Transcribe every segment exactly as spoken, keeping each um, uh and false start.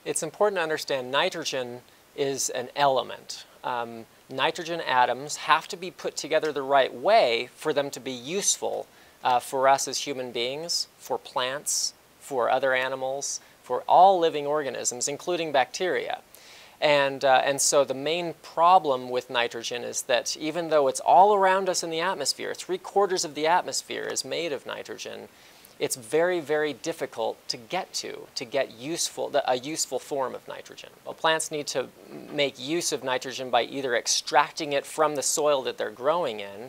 It's important to understand nitrogen is an element. Um, nitrogen atoms have to be put together the right way for them to be useful uh, for us as human beings, for plants, for other animals, for all living organisms, including bacteria. And, uh, and so the main problem with nitrogen is that even though it's all around us in the atmosphere, three quarters of the atmosphere is made of nitrogen, it's very, very difficult to get to, to get useful, a useful form of nitrogen. Well, plants need to make use of nitrogen by either extracting it from the soil that they're growing in,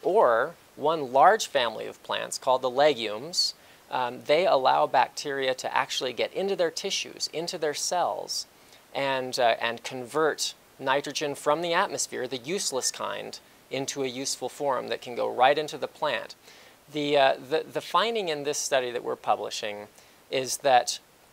or one large family of plants called the legumes, um, they allow bacteria to actually get into their tissues, into their cells, and, uh, and convert nitrogen from the atmosphere, the useless kind, into a useful form that can go right into the plant. The, uh, the, the finding in this study that we're publishing is that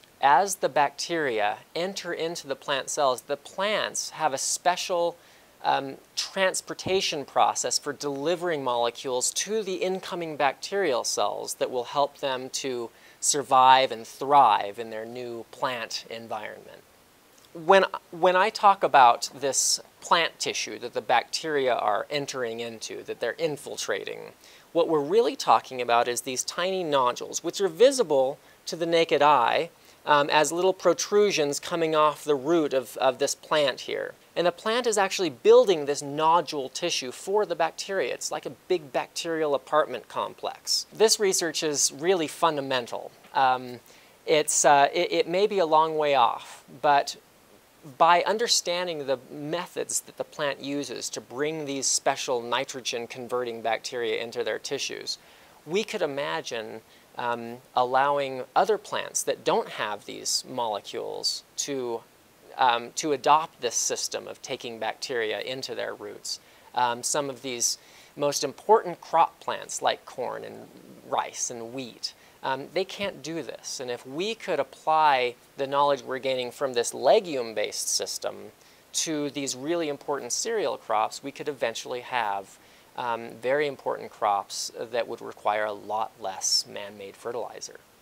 as the bacteria enter into the plant cells, the plants have a special um, transportation process for delivering molecules to the incoming bacterial cells that will help them to survive and thrive in their new plant environment. When, when I talk about this plant tissue that the bacteria are entering into, that they're infiltrating, what we're really talking about is these tiny nodules, which are visible to the naked eye um, as little protrusions coming off the root of, of this plant here. And the plant is actually building this nodule tissue for the bacteria. It's like a big bacterial apartment complex. This research is really fundamental. Um, it's, uh, it, it may be a long way off, but by understanding the methods that the plant uses to bring these special nitrogen-converting bacteria into their tissues, we could imagine um, allowing other plants that don't have these molecules to, um, to adopt this system of taking bacteria into their roots. Um, some of these most important crop plants like corn and rice and wheat, Um, they can't do this. And if we could apply the knowledge we're gaining from this legume-based system to these really important cereal crops, we could eventually have um, very important crops that would require a lot less man-made fertilizer.